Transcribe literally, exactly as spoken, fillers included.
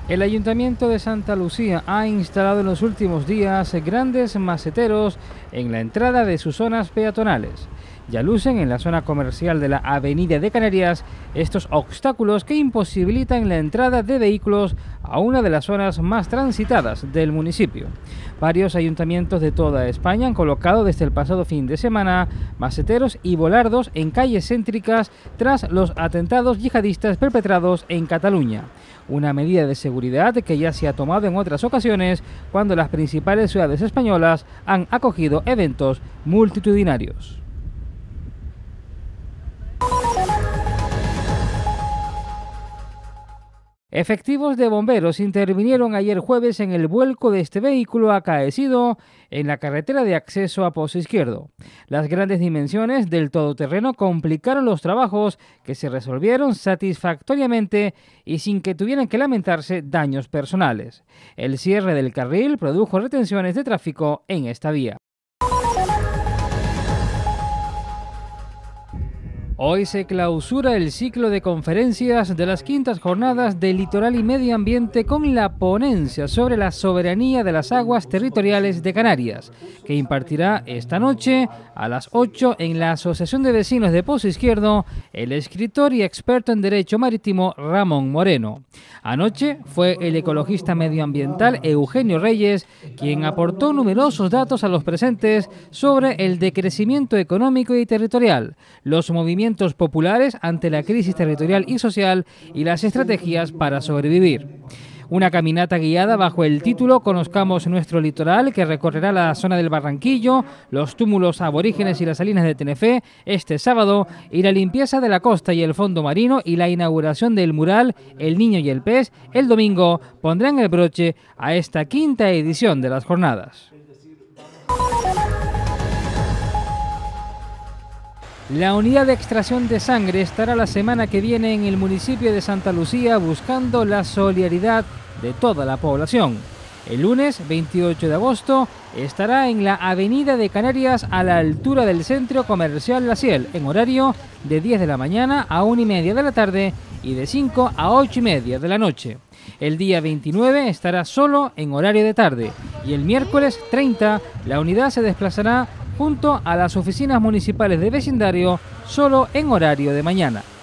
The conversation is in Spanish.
El Ayuntamiento de Santa Lucía ha instalado en los últimos días grandes maceteros en la entrada de sus zonas peatonales. Ya lucen en la zona comercial de la Avenida de Canarias estos obstáculos que imposibilitan la entrada de vehículos a una de las zonas más transitadas del municipio. Varios ayuntamientos de toda España han colocado desde el pasado fin de semana maceteros y volardos en calles céntricas tras los atentados yihadistas perpetrados en Cataluña. Una medida de seguridad que ya se ha tomado en otras ocasiones cuando las principales ciudades españolas han acogido eventos multitudinarios. Efectivos de bomberos intervinieron ayer jueves en el vuelco de este vehículo acaecido en la carretera de acceso a Pozo Izquierdo. Las grandes dimensiones del todoterreno complicaron los trabajos, que se resolvieron satisfactoriamente y sin que tuvieran que lamentarse daños personales. El cierre del carril produjo retenciones de tráfico en esta vía. Hoy se clausura el ciclo de conferencias de las quintas jornadas de Litoral y Medio Ambiente con la ponencia sobre la soberanía de las aguas territoriales de Canarias, que impartirá esta noche a las ocho en la Asociación de Vecinos de Pozo Izquierdo el escritor y experto en Derecho Marítimo Ramón Moreno. Anoche fue el ecologista medioambiental Eugenio Reyes quien aportó numerosos datos a los presentes sobre el decrecimiento económico y territorial, los movimientos populares ante la crisis territorial y social y las estrategias para sobrevivir. Una caminata guiada bajo el título Conozcamos nuestro litoral, que recorrerá la zona del Barranquillo, los túmulos aborígenes y las salinas de Tenerife este sábado, y la limpieza de la costa y el fondo marino y la inauguración del mural El Niño y el Pez el domingo pondrán el broche a esta quinta edición de las jornadas. La unidad de extracción de sangre estará la semana que viene en el municipio de Santa Lucía buscando la solidaridad de toda la población. El lunes veintiocho de agosto estará en la Avenida de Canarias a la altura del Centro Comercial La Ciel, en horario de diez de la mañana a una y media de la tarde y de cinco a ocho y media de la noche. El día veintinueve estará solo en horario de tarde y el miércoles treinta la unidad se desplazará junto a las oficinas municipales de vecindario solo en horario de mañana.